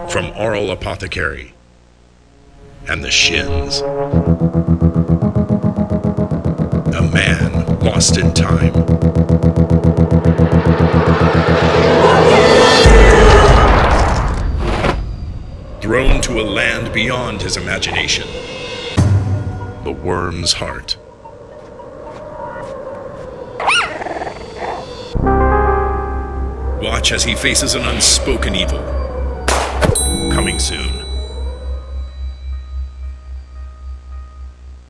from Oral Apothecary and the Shins. A man lost in time. Thrown to a land beyond his imagination. The Worm's Heart. Watch as he faces an unspoken evil. Coming soon.